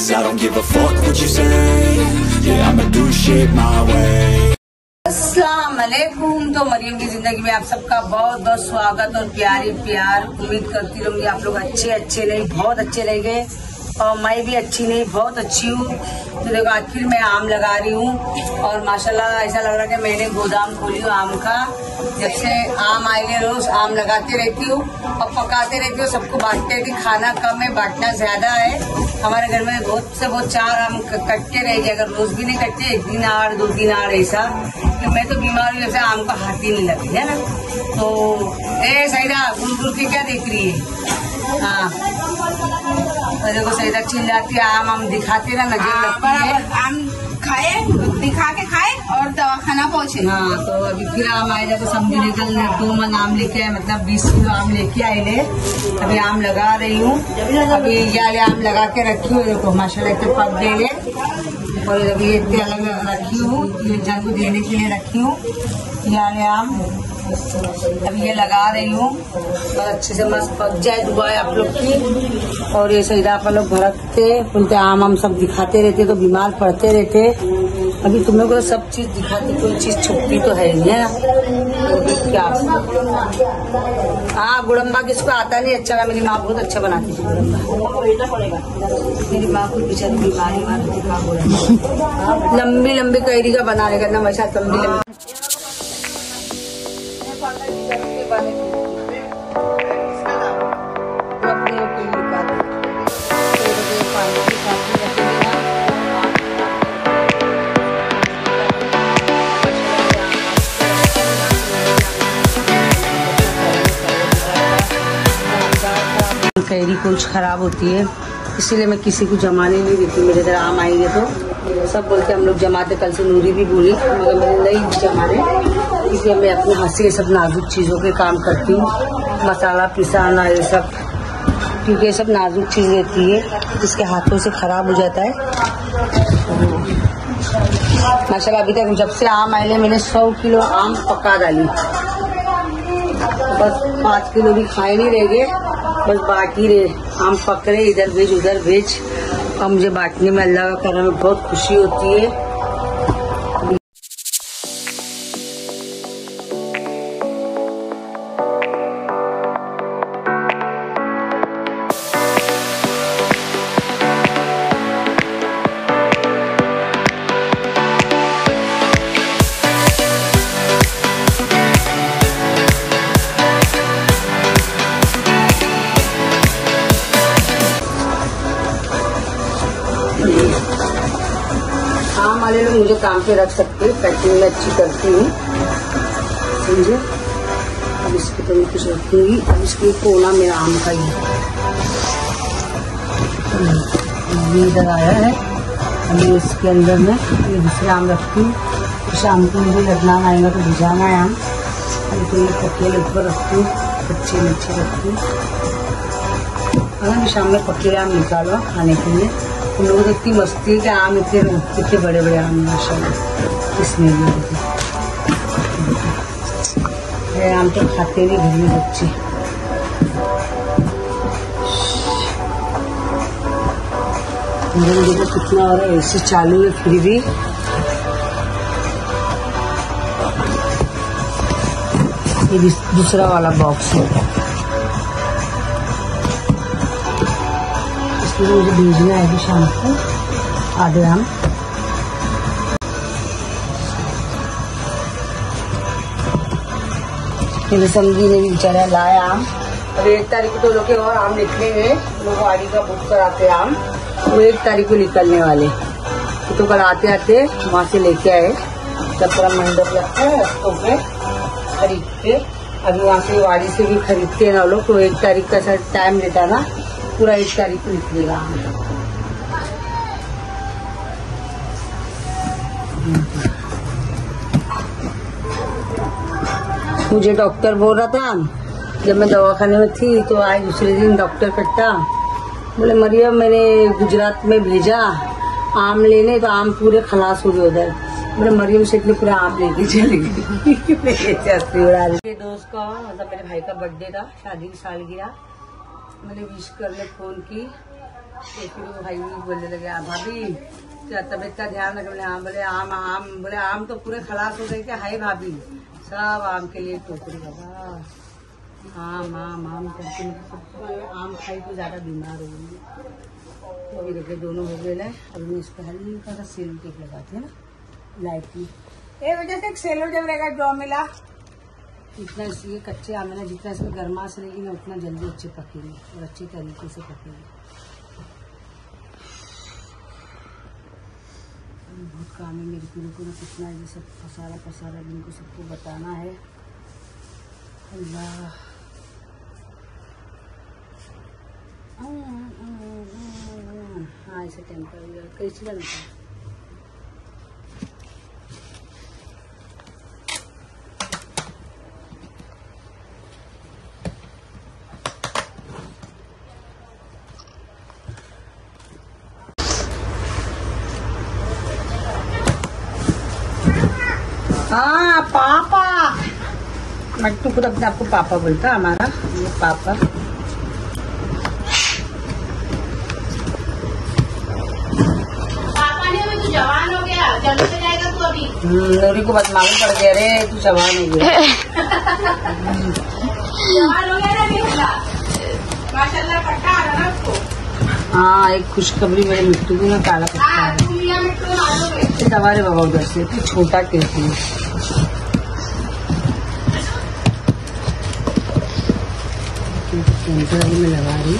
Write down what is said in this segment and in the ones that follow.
'cause I don't give a fuck what you say. Yeah, I'ma do shit my way. अस्सलाम वालेकुम। तो मरियम की जिंदगी में आप सबका बहुत बहुत स्वागत और प्यार। उम्मीद करती रहूंगी आप लोग अच्छे नहीं बहुत अच्छे रहेंगे और मैं भी अच्छी नहीं बहुत अच्छी हूँ। तो देखो आखिर मैं आम लगा रही हूँ और माशाल्लाह ऐसा लग रहा है कि मैंने गोदाम खोली हूँ आम का। जब से आम आएंगे रोज आम लगाते रहती हूँ और पकाते रहती हूँ, सबको बांटते रहती। खाना कम है, बांटना ज्यादा है। हमारे घर में बहुत से बहुत 4 आम कटते रहेंगे, अगर रोज भी नहीं कटते 1 दिन आड़ 2 दिन आड़ ऐसा। तो मैं तो बीमार हूँ, जैसे आम का हाथ ही नहीं लगी है ना। तो ए सईदा गुल की क्या देख रही है? हाँ तो देखो सईदा चिल्लाती है, आम दिखाते ना नजर लगती है। आम खाए, दिखा के खाए और दवाखाना पहुँचे। हाँ तो अभी फिर आम आएगा तो समझी निकल 2 मन आम लेके आए, मतलब 20 किलो आम लेके आए ले। अभी आम लगा रही हूँ, अभी ये आम लगा के रखी हूँ। देखो माशाल्लाह इतने पक गए और अभी इतने अलग रखी हूँ, ये जन को देने के लिए रखी हूँ। ये आम अभी ये लगा रही हूँ और अच्छे से मस्त पक जाए, दुआ है आप लोग की। और ये सईदा आप लोग भरकते बोलते आम सब दिखाते रहते तो बीमार पड़ते रहते। अभी तुम लोग को सब चीज दिखाती, कोई चीज छुपती तो है नहीं है। तो क्या हाँ गुड़म्बा किसको आता नहीं अच्छा है। मेरी माँ बहुत अच्छा बनाती थी गुड़म्बा। मेरी माँ को बेचारी बीमारी लंबी लंबी कैरी का बना लेगा ना, वैसा लंबी लंबी कैरी कुछ खराब होती है, इसीलिए मैं किसी को जमाने नहीं देती। मेरे इधर आम आएंगे तो सब बोलते हम लोग जमाते। कल से नूरी भी बोली मगर मैंने नहीं जमाने, क्योंकि मैं अपने हाथ से ये सब नाजुक चीज़ों के काम करती हूँ। मसाला पिसाना ये सब, क्योंकि ये सब नाजुक चीज़ रहती है, जिसके हाथों से खराब हो जाता है। माशाल्लाह अभी तक जब से आम आए मैंने 100 किलो आम पका डाली। बस 5 किलो भी खाए नहीं रह गए, बस बाकी रहे। आम पक रहे, इधर भेज उधर भेज। और मुझे बांटने में अल्लाह का करम में बहुत खुशी होती है। आम वाले लोग मुझे काम पे रख सकते, पैकिंग में अच्छी करती हूँ, समझे। अब इसके तो मैं कुछ रखूंगी। अब इसके कोना मेरा आम का ही ये इधर आया है। अभी इसके अंदर में ये दूसरे आम रखती हूँ। शाम को मुझे लगना आएगा तो भिजाना है आम। अभी तो ये पकेले ऊपर रखती हूँ, कच्चे नीचे रखती हूँ। अगर मैं शाम में पकेले आम निकालो खाने के लिए। उन लोगों को इतनी मस्ती है कि आम इतने बड़े बड़े आम माशाल्लाह इसमें भी होते। आम तो खाते नहीं घर में बच्चे। देखो कितना हो रहा है, ऐसे चालू है फिर भी। ये दूसरा वाला बॉक्स है, मुझे भेजना है शाम को आधे आम। मेरे समझी ने भी बेचारा लाया आम। अब 1 तारीख को तो लोग के और आम निकलेंगे, लोग गाड़ी का बुक कराते आम, वो 1 तारीख को निकलने वाले। तो कल आते आते वहाँ से लेके आए, जब पूरा मंडप लगता है रस्तों पे खरीद के। अभी वहाँ से वाड़ी से भी खरीदते हैं ना लोग, तो 1 तारीख का सर टाइम लेता ना, पूरा 1 तारीख को निकलेगा। मुझे डॉक्टर बोल रहा था जब मैं दवाखाने में थी, तो आज दूसरे दिन डॉक्टर कट्टा बोले मरियम मैंने गुजरात में भेजा आम लेने, तो आम पूरे खलास हो गए उधर। बोले मरियम से इतने पूरा आम लेके चले गए। मेरे दोस्त का मतलब मेरे भाई का बर्थडे था, शादी की सालगिरह। मैंने विश करने फोन की तो फिर वो भाई बोलने लगे भाभी क्या तबीयत का ध्यान रख। बोले हाँ। बोले आम बोले आम तो पूरे खलास हो गए क्या? हाय भाभी सब आम के लिए टोकरी बाबा आम आम आम करके आम खाई तो ज्यादा बीमार हो गई। तो अभी देखिए दोनों हो गए ना। अभी इस पर हल्का सा सेलो टेप लगाते हैं ना लाइट की। ये वजह से एक सेलो जब रहेगा जो मिला इतना इसलिए कच्चे आम है ना, जितना इसमें गर्माश रहेगी ना उतना जल्दी अच्छे पकेंगे और अच्छे तरीके से पकेंगे। बहुत काम है मेरे को ना कितना ये सब पसारा जिनको सबको बताना है। अल्लाह हाँ ऐसे टेम्पर कैसे लगता है। हाँ पापा, मट्टू खुद अपने आपको पापा बोलता हमारा ये पापा। पापा ने अभी तू जवान हो गया, जल्दी से जाएगा तू अभी। नूरी को बस मालूम पड़ गया रे तू जवान हो गया। जवान हो गया ना बेटा, माशाल्लाह पट्टा आ रहा ना उसको। हाँ एक खुशखबरी मेरे मिट्टू की ना काला पत्ता है। तुम यहाँ मिट्टू मारोगे सवारे बाबा उधर से तू छोटा कहती है। सेंटर में लगा रही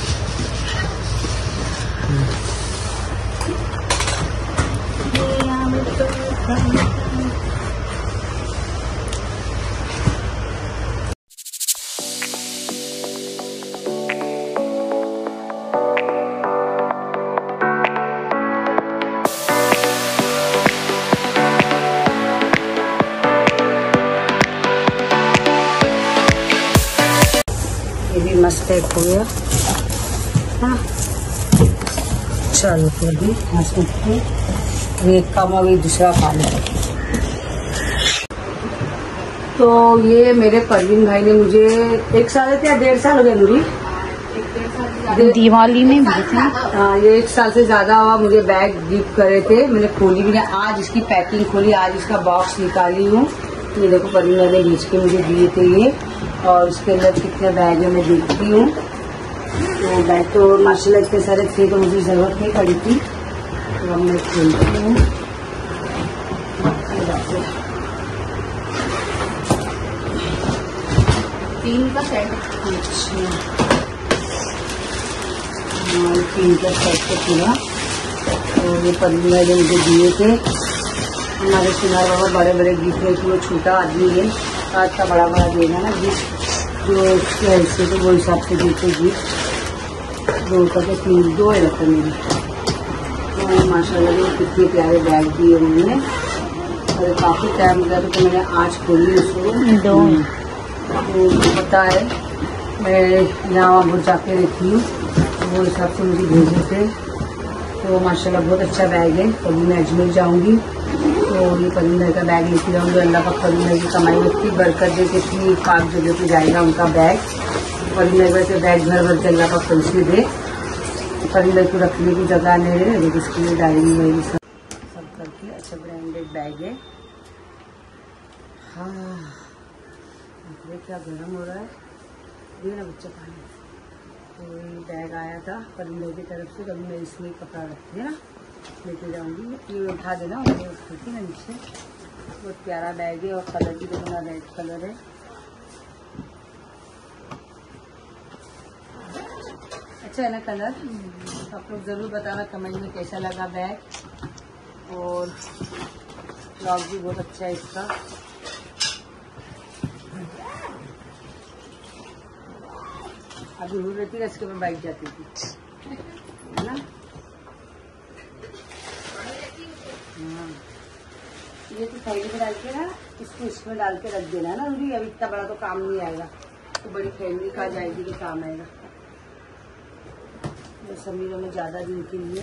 मस्त पैक हो गया। हाँ चलो फिर भी एक काम अभी दूसरा काम है। तो ये मेरे परवीन भाई ने मुझे 1 साल या 1.5 साल हो गया नूरी दिवाली में भी थे। हाँ ये 1 साल से ज्यादा हुआ मुझे बैग गिफ्ट करे थे। मैंने खोली भी नहीं, आज इसकी पैकिंग खोली, आज इसका बॉक्स निकाली हूँ। ये देखो परवीन भाई ने बेच के मुझे दिए थे ये, और उसके अंदर कितने बैग है मैं देखती हूँ। तो बैग तो माशाल्लाह इतने सारे थे तो मुझे जरूरत नहीं पड़ी थी। तो अब मैं खोलती हूँ। 3 का सेट। अच्छा हाँ 3 का सेट तो पूरा। तो ये परवीन भाई ने मुझे दिए थे। हमारे सुनार बाबा बड़े बड़े गिफ्ट है कि वो छोटा आदमी है, आज का बड़ा बड़ा देना ना गिफ्ट जो उसके हिस्से तो वो हिसाब से देते गिफ्ट। 2 का तो 2 है लगता मेरी। तो माशाल्लाह ये कितने प्यारे बैग दिए उन्होंने और काफ़ी टाइम लगा तो मैंने आज खोली उसको। तो पता है मैं यहाँ वहाँ जाके रहती हूँ तो वो हिसाब से मुझे भेजे थे। तो माशाल्लाह बहुत अच्छा बैग है। कभी मैं अजमेर जाऊँगी तो ये परवीन भाई का बैग लेके जाऊँगी। अल्लाह का परवीन भाई की कमाई में इतनी बरकत दे के इतनी पाक जगह पे जाएगा उनका बैग। परवीन भाई से बैग भर भर के अल्लाह का पैसे दे। परवीन भाई को रखने की जगह नहीं है लेकिन इसके लिए डायरी में सब करके अच्छा ब्रांडेड बैग है। हाँ क्या गर्म हो रहा है ये ना बच्चा पानी। तो ये बैग आया था परवीन भाई की तरफ से, कभी मैं इसमें कपड़ा रखती है ना लेके जाऊंगी। ये उठा देना मुझे उठती ना नीचे। बहुत प्यारा बैग है और कलर भी देखो ना रेड कलर है। अच्छा है ना कलर। आप लोग जरूर बताना कमेंट में कैसा लगा बैग। और लॉक भी बहुत अच्छा है इसका। अभी हो रहती है इसके ऊपर बैठ जाती थी है ना। हाँ ये तो थैली में डाल के ना इसको इसमें डाल के रख देना है ना रूरी। अभी इतना बड़ा तो काम नहीं आएगा, तो बड़ी फैमिली का जाएगी तो काम आएगा। तो समीरों में ज्यादा दिन के लिए।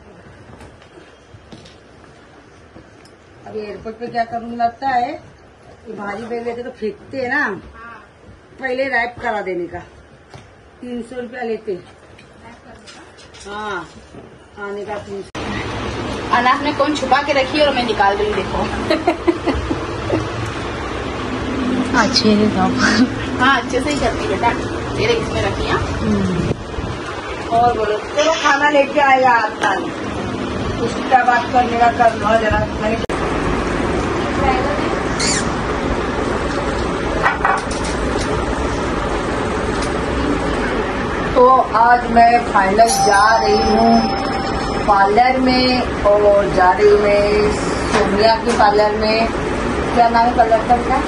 अभी एयरपोर्ट पे क्या करूँगी लगता है ये भारी बैग लेते तो फेंकते है ना, पहले रैप करा देने का 300 रुपया लेते। हाँ आने का अनाज में कौन छुपा के रखी और मैं निकाल रही देखो। अच्छे से हाँ अच्छे से ही करती बेटा, तेरे इसमें रखी। और बोलो चलो खाना लेके आएगा आपका, उसका बात करने का कर लो जरा। तो आज मैं फाइनल जा रही हूँ पार्लर में, और जा रही हूँ मैं सोनिया के पार्लर में। क्या नाम है पार्लर का बेटा?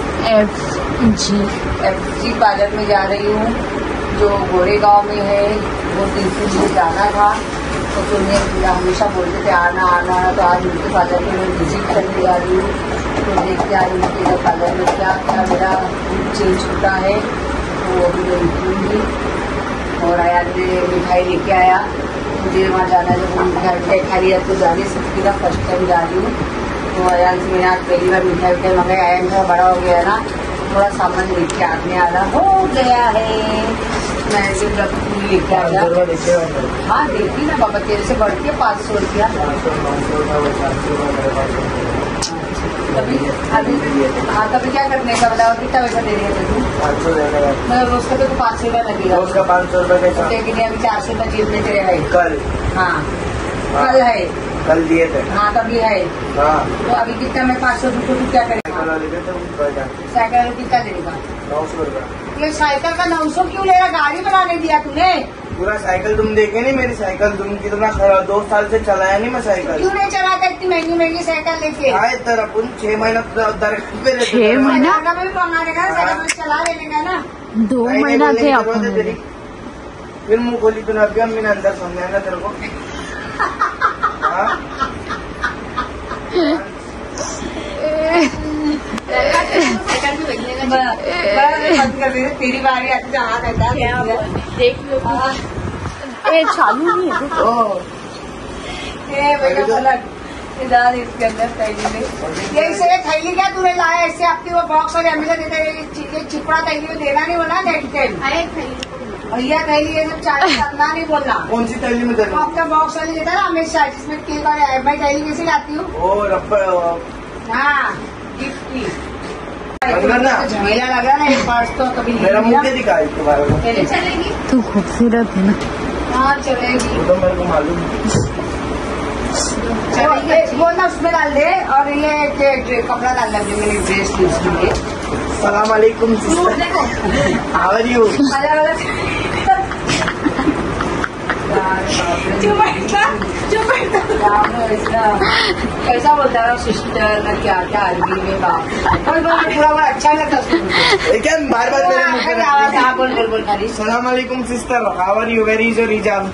FG पार्लर में जा रही हूँ, जो गोरेगांव में है। वो 3 दिन जाना था, तो सोनिया हमेशा बोलते थे आना आना, तो आज उनके पार्लर में मैं विजिट करने जा रही हूँ। तो देखते आ रही हूँ कि पार्लर में क्या क्या मेरा चेंज होता है, तो अभी मैं निकलूँगी। और आया ने मिठाई लेके आया, मुझे वहाँ जाना है, जब मिठाई खा लिया तो जा नहीं सकती ना, फर्स्ट टाइम जा रही हूँ। तो आया से मैंने आज पहली बार मिठाई मंगाई। आया थोड़ा बड़ा हो गया ना, थोड़ा सामान लेके आने आना हो गया है। मैं जब लेके आया, हाँ देखी ना बाबा, तेरे से बढ़ के 500 रुपया। कभी अभी हाँ कभी क्या करने का बताओ, कितना पैसा दे रही है तू? 500 देगा। मतलब उसका तो 500 रुपया लगेगा, उसका 500 रुपया। लेकिन अभी 400 रुपया जेब में तेरे है कल। हाँ कल है, कल दिए थे। हाँ कभी है। हाँ तो अभी कितना मैं 500 रुपये तू क्या करेगा? साइकिल कितना देगा? 900 रुपया। ये साइकिल का 900 क्यों ले रहा? गाड़ी बनाने दिया तूने? पूरा साइकिल तुम देखे नहीं मेरी साइकिल, तुम कितना 2 साल से चलाया नहीं मैं साइकिल। क्यों नहीं चलाता इतनी महंगी महंगी साइकिल लेके? आए तरह 6 महीना दरख्त पे रहते। 6 महीना भी कमाने का साइकिल चला लेने का ना। 2 महीना थे अपन। फिर मुँह खोली तूने, अभी हम अंदर समझाएंगे तेरे को। बंद कर दे, तेरी बारी आती जहाँ कहता देख लो। चालू नहीं है इसके अंदर थैली में ये इसे थैली क्या तूने लाया? इससे आपकी वो बॉक्स और हमेशा देते ये चिपड़ा थैली में देना नहीं बोला नेक्स्ट टाइम। भैया थैली ये सब चार्ज करना नहीं बोलना। कौन सी थैली में देना? आपका बॉक्स वाली देता ना हमेशा, जिसमें केक और मैं थैली कैसे लाती हूँ? ओ रब्बर। हाँ गिफ्ट की झमेला लग रहा ना एक पर्स तो कभी मेरा मुँह क्या दिखा इसके बारे में? चलेगी तू खूबसूरत है ना। हाँ चलेगी, वो तो मेरे को मालूम है। वो ना उसमें डाल दे, और ये कपड़ा डाल दे, मेरी ड्रेस थी उसके लिए। सलाम वालेकुम सिस्टर, हाउ आर यू? अलग अलग कैसा बोलता है सिस्टर ना, क्या क्या अरबी में बात पूरा अच्छा लगता है। क्या बार बार मेरे मुँह पे रखती है? बोल बोल बोल खाली। सलाम वालेकुम sister, how are you? Where is your hijab?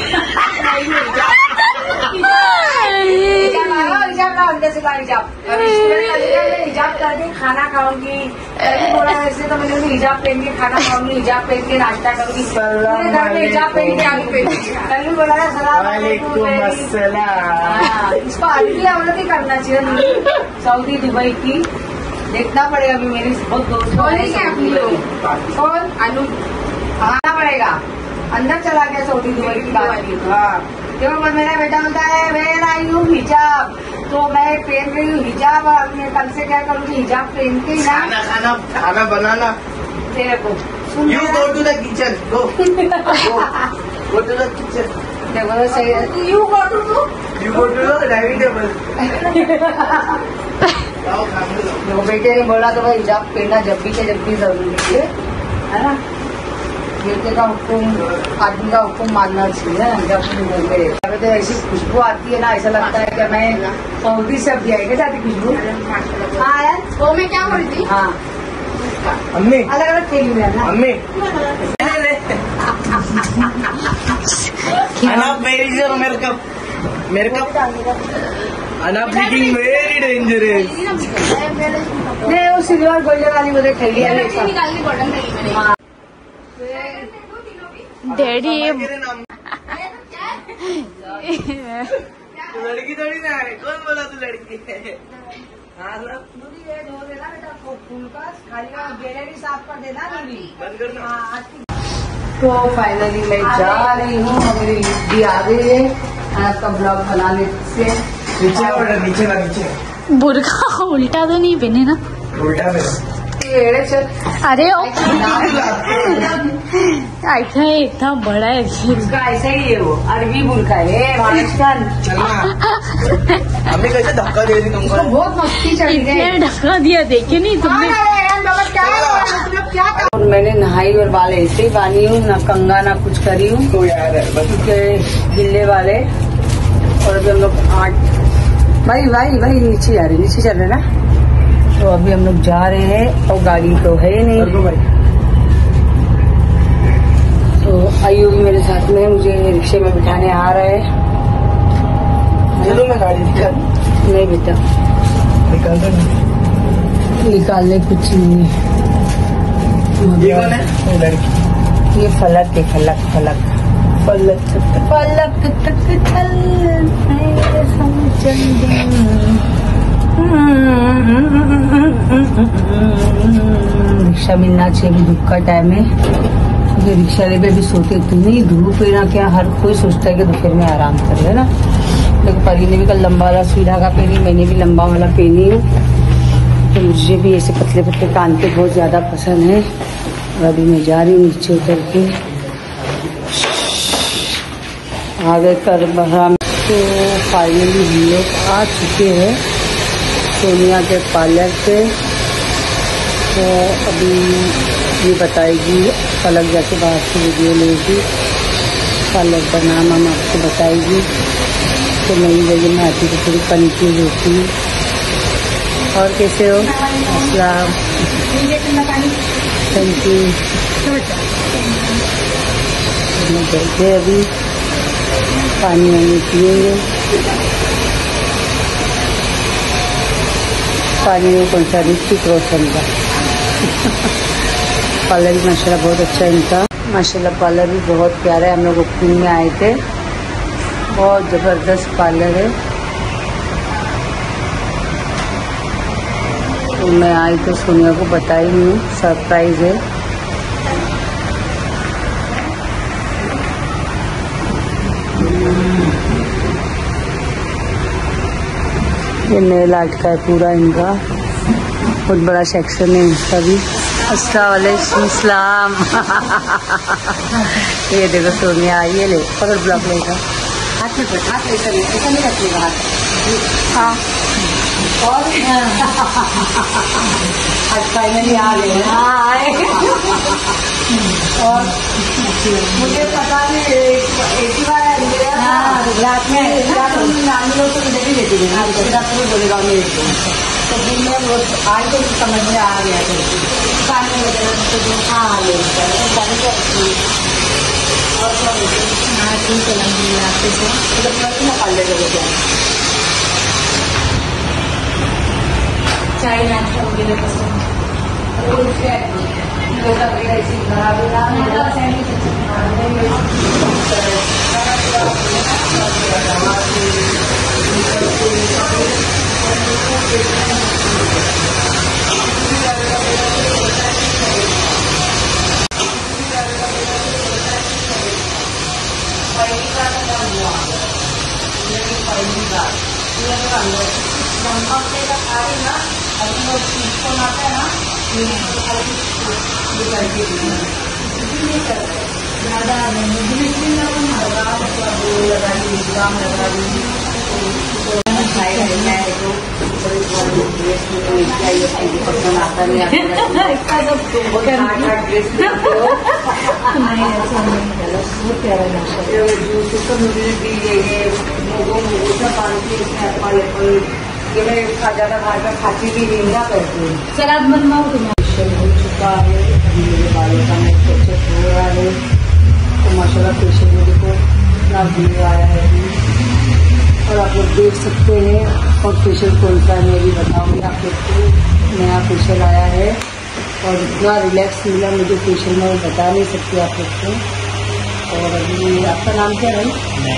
हिजाब करके खाना खाऊंगी, बोला ऐसे तो मैंने हिजाब पहन के खाना खाऊंगी, हिजाब पहन के नाश्ता करूंगी, घर में हिजाब पहन के आगे पहनूंगी। कल भी बोला वालेकुम अस्सलाम। इसको अरबी अवलत ही करना चाहिए, सऊदी दुबई की देखना पड़ेगा। अभी मेरी बहुत दोस्त कौन अनु आना पड़ेगा, अंदर चला गया सऊदी दुबई की बात। हाँ क्यों मेरा बेटा बोलता है वेयर आई यू हिजाब, तो मैं पहन रही हूँ हिजाब, और मैं कल से क्या करूँगी हिजाब पहन के खाना खाना खाना बनाना। तेरे को you go to the kitchen, go go to the kitchen. देखो तो सही है, you go to the dining table. बेटे ने बोला तो भाई हिजाब पहनना जब भी जरूरी है ना। बेटे का हुक्म आदमी का हुक्म मानना चाहिए। जब तो ऐसी खुशबू आती है ना, ऐसा लगता है कि मैं सऊदी से अभी आई जाती खुशबू। हाँ यार वो मैं क्या बोल रही थी? हाँ अम्मी अलग अलग थैली में ना। अम्मी अनाप मेरे कप अनाप लुकिंग वेरी डेंजरस। नहीं वो सिल्वर गोल्डन वाली मुझे थैली है। निकालनी गोल्डन थैली मैंने। डैडी ये लड़की थोड़ी ना है, कौन बोला तू लड़की है? फूल का खाली गैलरी साफ कर देना। बंद करना। तो फाइनली मैं जा रही हूँ, मेरी लिस्ट भी आ गई है आपका ब्लॉग बनाने से। नीचे बुर्का उल्टा तो नहीं पहने ना? उल्टा में अरे ऐसा है, इतना बड़ा है उसका ऐसा ही है, वो अरबी बुर्का है महाराष्ट्र। चलना हमने कैसे धक्का दे दी तुमको? बहुत मस्ती चल रही है। इतने ढका दिया, देखे नहीं तुमने? और मैंने नहाई और बाल ऐसे ही बानी हूँ, ना कंगा ना कुछ करी हूँ तो यार क्योंकि गिल्ले वाले। और अभी हम लोग 8 भाई नीचे जा रहे, नीचे चल रहे ना। तो अभी हम लोग जा रहे हैं और गाड़ी तो है नहीं, तो आयु भी मेरे साथ में मुझे रिक्शे में बिठाने आ रहा है। चलो मैं गाड़ी निकाल। नहीं बेटा निकाल दो। निकालने कुछ नहीं है। ये कौन है? वो लड़की। ये फलक है, फलक फलक फलक फलक तक चल रिक्शा मिलना चाहिए, अभी धूप का टाइम है। क्योंकि रिक्शा वाले पे भी सोते इतनी धूप है ना, क्या हर कोई सोचता है कि दोपहर में आराम करे, है ना। लेकिन परी ने भी कल लंबा वाला सीधा का पहनी, मैंने भी लंबा वाला पहनी हूँ। तो मुझे भी ऐसे पतले पतले कान के बहुत ज़्यादा पसंद है। और अभी मैं जा रही हूँ नीचे उतर के आगे कर बहरा। तो फाइनली हम लोग आ चुके हैं सोनिया के पार्लर पे। तो अभी ये बताएगी, अलग जाके बाहर से वीडियो लेगी, पार्लर का नाम हम आपको बताएगी। तो नई जगह में आती तो थोड़ी कंफ्यूज होती हूँ। और कैसे हो? अस्सलाम, थैंक यू। मैं बैठे अभी पानी वानी पिएंगे। पानी में कौन सा? ऋतिक रोशन का। पार्लर भी माशाल्लाह बहुत अच्छा है इनका, माशाल्लाह पार्लर भी बहुत प्यारा है। हम लोग ओपनिंग में आए थे, बहुत ज़बरदस्त पार्लर है। तो मैं आई तो सोनिया को बताई हूँ, सरप्राइज है। ये नेल आर्ट का है पूरा इनका, बहुत बड़ा सेक्शन है इसका भी। अस्सलाम ये देखो सोनिया आई है, ले पकड़ ब्लॉक लेगा हाथ में, हाथ ऐसा नहीं रखिएगा हाथ। हाँ और आज फाइनली आ गए। हाँ और मुझे पता नहीं, एक ही बार रात में नानी लोग तो इधर ही लेती थी, रात में बोलेगा मेरे तो दिन में वो आज तो समझ में आ गया था पानी वगैरह। हाँ ले पानी का और क्या चलेंगे आपके से ना पाल लेगा क्या चाय नाश्ता वगैरह पसंद पसंद आता नहीं ज्यादा बाहर का खाती भी नहीं ना करती। सलाद बनवाओ तुम्हें हो चुका है, मेरे बालों का मैं अच्छे हो रहा है। तो माशाल्लाह फेशियल में देखो इतना व्यू आया है अभी, और आप लोग देख सकते हैं। और फेशियल कौन सा है मैं भी बताऊँगी आप लोग को। नया फेशियल आया है और इतना रिलैक्स मिला मुझे फेशियल में, बता नहीं सकती आप लोग को। और अभी आपका नाम क्या है?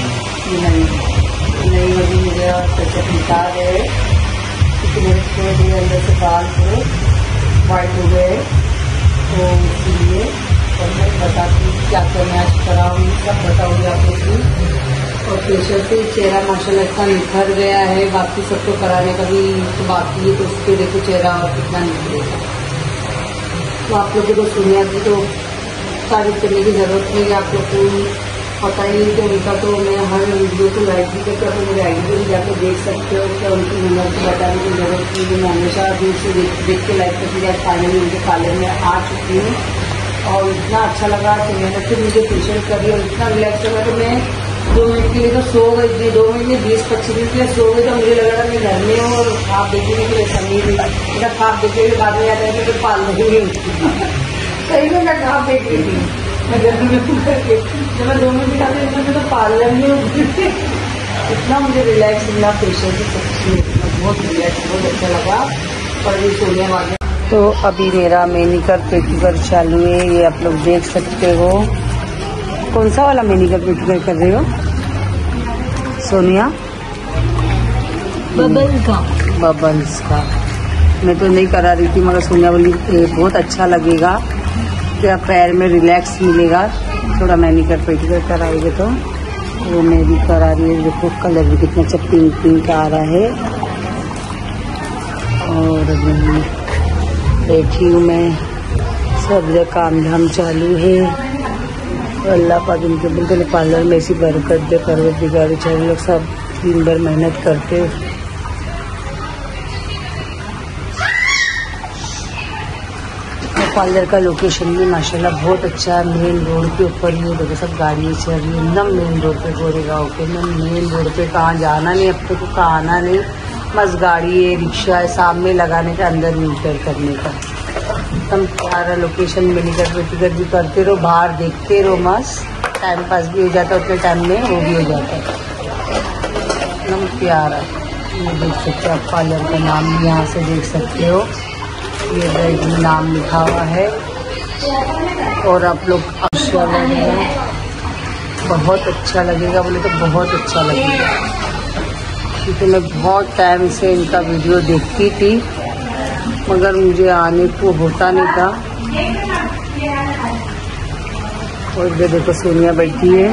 नहीं अभी मेरा टचअप निकाल है क्योंकि मेरे थोड़े अंदर से बाल थोड़े वाइट हो गए, तो इसलिए और मैं बताती हूँ क्या क्या मैं आज कराऊंगी, सब बताऊंगी आप लोग को। और फेशियल से चेहरा माशाल्लाह इतना निखर गया है, बाकी सबको कराने का भी तो बाकी है, तो उस पर देखो चेहरा और कितना निखरेगा। तो आप लोगों को सोनिया की तो तारीफ करने की ज़रूरत नहीं है, आप लोग को पता ही है कि उनका तो मैं हर वीडियो को लाइक भी करती हूँ, मेरे आईडी पर भी जाकर देख सकते हो क्या उनकी हुनर को बताने की ज़रूरत नहीं है। मैं हमेशा दूर से देख के लाइक करती हूँ। फाइनली उनके पार्लर में आ चुकी हूँ और इतना अच्छा लगा कि मैंने फिर मुझे फेशियल करी और इतना रिलैक्स लगा। तो मैं 2 मिनट के लिए तो सो गई थी, 2 मिनट में 20-25 मिनट के लिए सो गई। तो मुझे लग रहा था मैं घर में हूँ और खाप देखने के लिए समय भी मेरा खाप देखने के बाद में आता है कि फिर पार्लर ही नहीं सही में मैं खाप देख रही थी, मैं घर में करके जब मैं 2 मिनट दिखाती तो पार्लर में इतना मुझे रिलैक्स मिला फेशियल से, सच्ची बहुत रिलैक्स, बहुत अच्छा लगा। और ये सोने वाले तो अभी मेरा मैनीक्योर पेडिक्योर चालू है, ये आप लोग देख सकते हो। कौन सा वाला मैनीक्योर पेडिक्योर कर रहे हो सोनिया? बबल्स का मैं तो नहीं करा रही थी, मगर सोनिया बोली बहुत अच्छा लगेगा, क्या पैर में रिलैक्स मिलेगा, थोड़ा मैनीक्योर पेडिक्योर कराएंगे तो वो मैं भी करा रही हूँ। देखो कलर भी कितना अच्छा पिंक पिंक आ रहा है। और अभी बैठी हूँ मैं, सब जगह काम धाम चालू है। अल्लाह पाक इनके बिल्कुल पार्लर में ऐसी बरकत दे, परवरदिगार बेचारे लोग सब दिन भर मेहनत करते। पार्लर का लोकेशन भी माशाल्लाह बहुत अच्छा है, मेन रोड के ऊपर ही देखो सब गाड़ियाँ चल रही है, एकदम मेन रोड पे गोरेगांव के। मैं मेन रोड पे कहाँ जाना नहीं, अब तक कहाँ आना नहीं, बस गाड़ी है, रिक्शा है, सामने लगाने का, अंदर इंटर करने का। एकदम प्यारा लोकेशन में निकल टिकट भी करते रहो, बाहर देखते रहो, मस्त टाइम पास भी हो जाता है, उतने टाइम में वो भी हो जाता है, एकदम प्यारा। ये देख सकते हो आप, पार्लर का नाम भी यहाँ से देख सकते हो, ये बैग में नाम लिखा हुआ है। और आप लोग बहुत अच्छा लगेगा, बोले तो बहुत अच्छा लगेगा, क्योंकि मैं बहुत टाइम से इनका वीडियो देखती थी मगर मुझे आने को होता नहीं था। और इधर देखो सोनिया बैठी है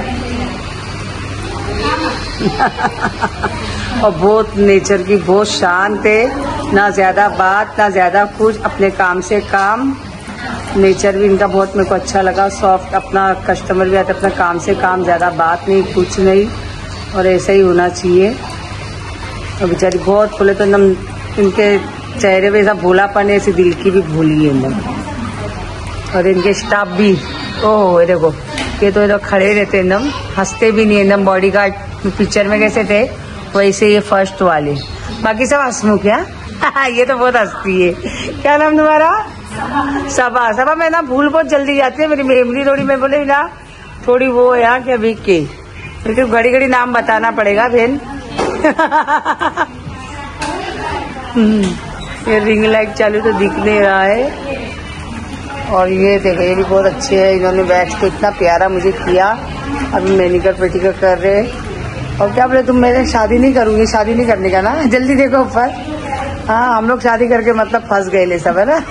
और बहुत नेचर की बहुत शांत है, ना ज़्यादा बात ना ज़्यादा कुछ, अपने काम से काम। नेचर भी इनका बहुत मेरे को अच्छा लगा, सॉफ्ट, अपना कस्टमर भी आता है, अपना काम से काम, ज़्यादा बात नहीं कुछ नहीं, और ऐसा ही होना चाहिए। और बेचारी बहुत बोले तो एकदम इनके चेहरे पे ऐसा भोलापन है, ऐसी दिल की भी भोली है एकदम। और इनके स्टाफ भी, ओह ये देखो, ये तो इधर खड़े रहते एकदम, हंसते भी नहीं, एकदम बॉडी गार्ड पिक्चर में कैसे थे वैसे ये फर्स्ट वाले, बाकी सब हंसमुख है। ये तो बहुत हंसती है। क्या नाम तुम्हारा? सबा। सबा मैं ना भूल बहुत जल्दी जाती है, मेरी मेमोरी थोड़ी, मैं बोले ना थोड़ी वो है यहाँ के अभी के, क्योंकि घड़ी घड़ी नाम बताना पड़ेगा बहन। ये रिंग लाइट चालू तो दिख नहीं रहा है। और ये देखो ये भी बहुत अच्छे है, इन्होंने वैक्स को इतना प्यारा मुझे किया। अभी मैनीक्योर पेडिक्योर कर रहे हैं। और क्या बोले तुम, मेरे शादी नहीं करूंगी, शादी नहीं करने का ना, जल्दी देखो ऊपर। हाँ हम लोग शादी करके मतलब फंस गए ले सब, है ना।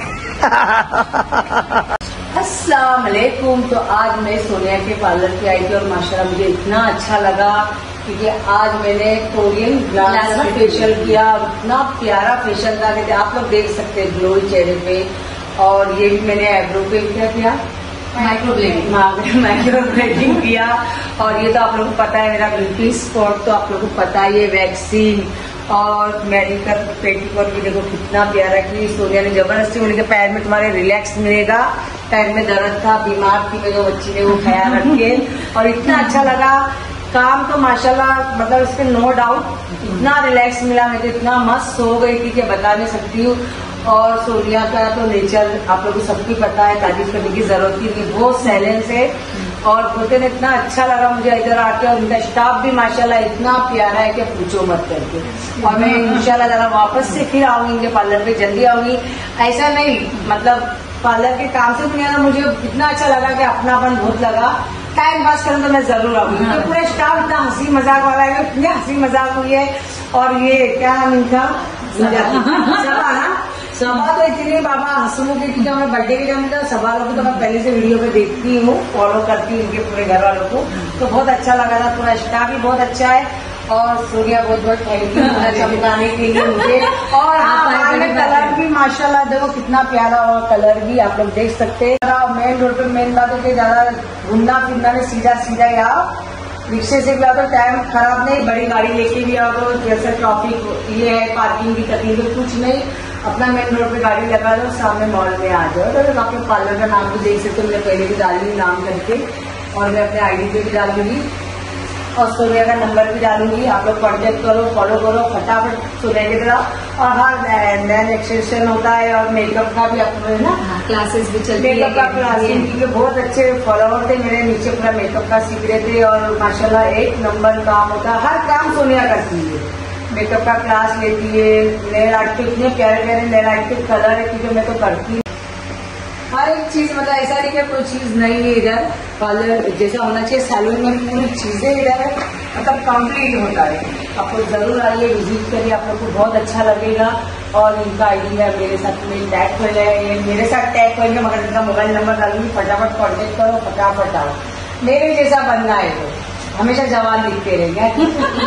अस्सलाम वालेकुम। तो आज मैं सोनिया के पार्लर पे आई थी और माशाल्लाह मुझे इतना अच्छा लगा क्योंकि आज मैंने कोरियन ग्लास फेशियल किया, इतना प्यारा फेशियल था कि आप लोग देख सकते हैं ग्लो चेहरे पे। और ये भी मैंने आईब्रो पे क्या किया, माइक्रोब्लेडिंग किया। और ये तो आप लोगों को पता है मेरा ब्यूटी स्पॉट, तो आप लोगों को पता है ये वैक्सीन और मैनीक्योर पेडिक्योर भी देखो कितना प्यारा की सोनिया ने जबरदस्ती बोली कि पैर में तुम्हारे रिलैक्स मिलेगा, पैर में दर्द था, बीमार थी मेरे बच्ची ने, वो ख्याल रखे। और इतना अच्छा लगा काम तो माशाल्लाह, मतलब इसके नो डाउट इतना रिलैक्स मिला, मैं तो इतना मस्त सो गई थी कि बता नहीं सकती हूँ। और सोनिया का तो नेचर आप लोगों को सबको पता है, तारीफ करने की जरूरत ही नहीं, बहुत साइलेंस है। और बोलते ने इतना अच्छा लगा मुझे इधर आके, और उनका स्टाफ भी माशाल्लाह इतना प्यारा है कि पूछो मत करके। और मैं इंशाल्लाह जरा वापस से फिर आऊंगी इनके पार्लर पे, जल्दी आऊंगी। ऐसा नहीं मतलब पार्लर के काम से दुनिया मुझे इतना अच्छा लगा कि अपनापन बहुत लगा। टाइम पास करूँ तो मैं जरूर आऊंगी, क्योंकि पूरा स्टाफ इतना हंसी मजाक वाला है, इतनी हंसी मजाक हुई है। और ये क्या नाम इनका, सबा ना, सभा तो इतनी बाबा हंसमुख की, क्योंकि हमें बर्थडे के टाइम में सभा लोग तो मैं पहले से वीडियो पे देखती हूँ, फॉलो करती हूँ इनके पूरे घर वालों को, तो बहुत अच्छा लगा था। पूरा स्टाफ भी बहुत अच्छा है और सूर्या बहुत बहुत थैंक यू चमकाने के लिए मुझे। और कलर भी माशाल्लाह देखो कितना प्यारा और कलर भी आप लोग देख सकते हैं। मेन रोड पे मेन बात है कि ज्यादा घूमना फिरना में सीधा सीधा आओ, रिक्शे से भी आओ तो टाइम खराब नहीं, बड़ी गाड़ी लेके भी आओ तो जैसे ट्रैफिक ये है, पार्किंग की तकलीफ कुछ नहीं, अपना मेन रोड पे गाड़ी लगा लो, सामने मॉल में आ जाओ। तो आपके पार्लर का नाम भी देख सकते हो, मैंने पहले भी डाल ली नाम करके, और मैं अपने आईडी पे भी डाल दूंगी और सोनिया का नंबर भी डालूंगी। आप लोग कॉन्टेक्ट करो, फॉलो करो फटाफट सोनिया की तरह। और हर नया एक्सटेंशन होता है और मेकअप का भी आप लोग ना क्लासेस भी चलती है, मेकअप का क्लासेस, क्योंकि बहुत अच्छे फॉलोवर थे मेरे नीचे, पूरा मेकअप का सीख रहे थे और माशाल्लाह एक नंबर काम होता है। हर काम सोनिया करती है, मेकअप का क्लास लेती है, नेल आर्ट के इतने प्यारे प्यारे नेल आर्ट के कलर है क्योंकि मैं तो करती हूँ हर एक चीज, मतलब ऐसा नहीं कि कोई चीज नहीं है इधर, पार्लर जैसा होना चाहिए सैलून में पूरी चीजें इधर है, मतलब कंप्लीट होता है। आप लोग जरूर आइए, विजिट करिए, आप लोग को बहुत अच्छा लगेगा। और इनका आईडी है मेरे साथ में टैग कर जाए, मेरे साथ टैग करेंगे, मगर इनका मोबाइल नंबर डालूंगी, फटाफट कॉन्टेक्ट करो, फटाफट आओ। मेरे जैसा बनना है तो हमेशा जवान दिखते रहेंगे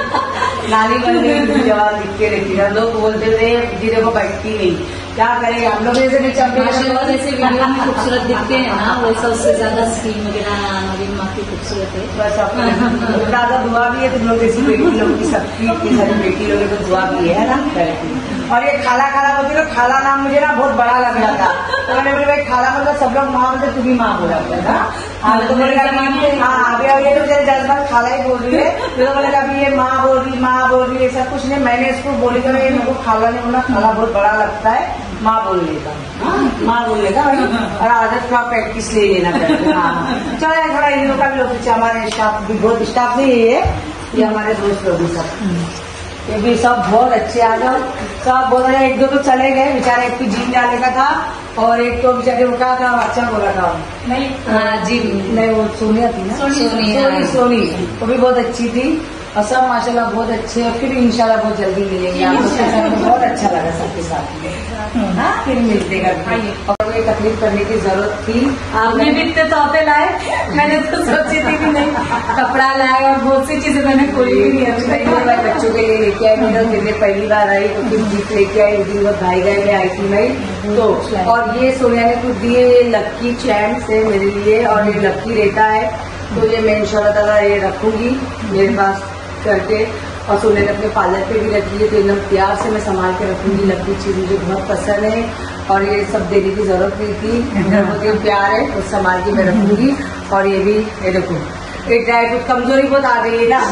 नानी बनने जवान दिखते रहती है। लोग बोलते थे जीरे को बैठती नहीं, क्या करें हम लोग जैसे जैसे वीडियो में खूबसूरत दिखते हैं ना, वैसा उससे ज्यादा स्क्रीन वगैरह हमारी माँ की खूबसूरत है। बस अपने दादा दुआ भी है, तुम लोग जैसी बेटी लोग की, सबकी इतनी सारी बेटी लोगों को दुआ भी है ना करती। और ये खाला खाला बोलती है, खाला नाम मुझे ना बहुत बड़ा लग रहा था, तो मैंने बोले भाई खाला मतलब सब लोग माँ बोलते, तू भी माँ बोला था। तो बोलेगा हाँ अभी ये तो जज्बा खाला ही बोल रही है, तो बोलेगा अभी ये माँ बोल रही है, ऐसा कुछ नहीं। मैंने इसको बोली कि मेरे को खाला नहीं बोलना, खाला बहुत बड़ा लगता है, माँ बोल लेगा, माँ बोल लेगा भाई, और आदत का प्रैक्टिस ले लेना करके। हाँ चलो थोड़ा इन लोग का भी लोग, हमारे स्टाफ भी बहुत, स्टाफ नहीं है ये हमारे दोस्त लोग भी सब, ये भी सब बहुत अच्छे आ जाओ। सब बोल रहे, एक दो तो चले गए बेचारे, एक तो जिम जाने का था और एक तो बेचारे वो क्या था, अच्छा बोला था नहीं जिम नहीं, वो सोनिया थी ना, सोनी वो भी बहुत अच्छी थी। और सब माशाल्लाह बहुत अच्छे हैं। फिर इंशाल्लाह बहुत जल्दी मिलेंगे आप लोग के साथ, बहुत अच्छा लगा सबके साथ में। हाँ फिर मिलते हैं। और कोई तकलीफ करने की जरूरत थी, आपने भी इतने तोहफे लाए, मैंने तो सोची थी कि नहीं, कपड़ा लाए और बहुत सी चीजें मैंने खोली भी नहीं अभी। बच्चों के लिए लेके आई, मेरा दिन में पहली बार आई तो फिर गिफ्ट लेके आई, उस दिन वो भाई गए में आई थी मैं तो। और ये सोनिया ने कुछ दिए, ये लक्की चैन से मेरे लिए, और ये लक्की रहता है, तो ये मैं इंशाल्लाह ये रखूंगी मेरे पास करके। और सोने ने अपने पार्लर पे भी रखी है, तो एकदम प्यार से मैं संभाल के रखूंगी। लकी चीज मुझे बहुत पसंद है और ये सब देने की जरूरत नहीं थी, बहुत प्यार है तो संभाल के मैं रखूंगी। और ये भी ये देखो, ये ड्राई फ्रूट कमजोरी बहुत आ गई है ना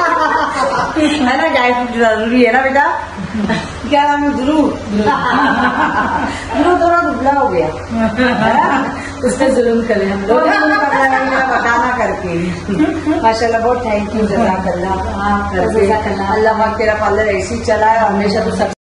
है ना, ड्राई फ्रूट जरूरी है ना बेटा। क्या नाम है, ध्रुव ध्रुव थोड़ा दुबला हो गया, उसने जुल्म करे हम लोग बताना करके। माशाल्लाह बहुत थैंक यू, जज़ाकल्लाह। अल्लाह पाक तेरा पार्लर ऐसे ही चला है हमेशा, तो सब